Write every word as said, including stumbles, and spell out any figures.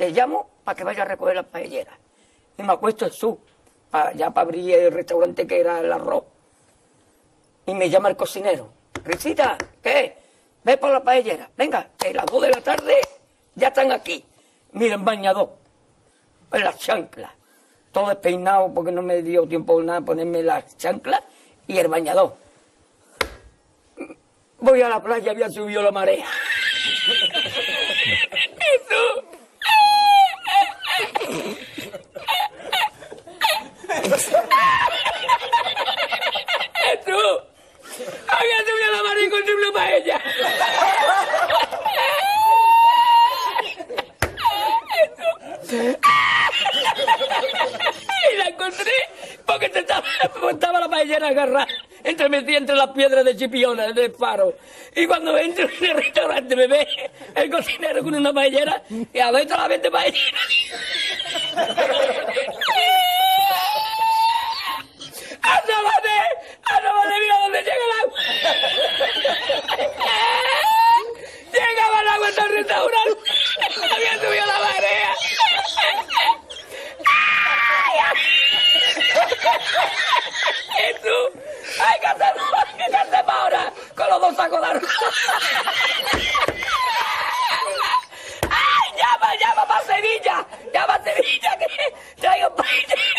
le llamo para que vaya a recoger las paelleras. Y me acuesto en su, para, ya para abrir el restaurante que era el arroz. Y me llama el cocinero. Risita, ¿qué? Ve por la paellera. Venga, que a las dos de la tarde ya están aquí. Miren, bañador, en las chanclas. Todo despeinado porque no me dio tiempo nada ponerme las chanclas y el bañador. Voy a la playa, había subido la marea. ¿Y tú? ¿Y tú? Había subido la marea y encontré una paella. Y la encontré porque te estaba, estaba la paellera agarrada entre metida entre las piedras de Chipiona, del faro. Y cuando entro en el restaurante me ve el cocinero con una paellera y a ver la vende paellera. ¡Asómate! ¡Asómate! ¡Mira dónde llega el agua! ¡Llegaba el agua hasta el restaurante! ¡Había subido la marea! ¿Y tú? ¡Ay, qué hacemos! ¿Qué hacemos ahora? Con los dos sacos de arroz. ¡Ay, llama, llama para Sevilla! ¡Llama a Sevilla que traigo paella!